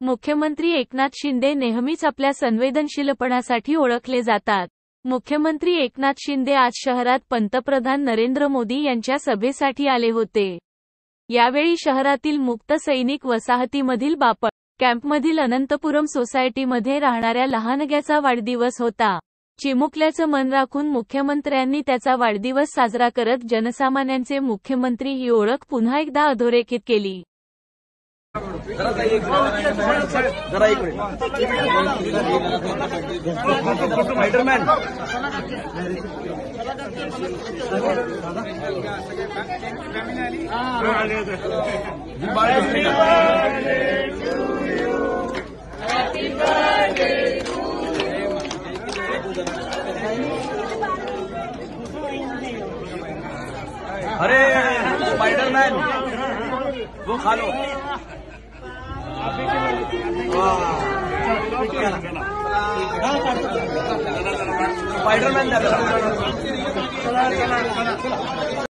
मुख्यमंत्री एकनाथ शिंदे नेहमीच आपल्या संवेदनशीलपणासाठी ओळखले जातात। मुख्यमंत्री एकनाथ शिंदे आज शहरात पंतप्रधान नरेंद्र मोदी यांच्या सभेसाठी आले होते। यावेळी शहरातील मुक्त सैनिक वसाहतीमधील बापट कॅम्पमधील अनंतपुरम सोसायटीमध्ये राहणाऱ्या लहानग्याचा वाढदिवस होता। चिमुकल्याचं मन राखून मुख्यमंत्र्यांनी त्याचा वाढदिवस साजरा करत जनसामान्यांचे मुख्यमंत्री ही ओळख पुन्हा एकदा अधोरेखित केली। अरे स्पाइडरमैन वो खा लो। स्पाइडरमैन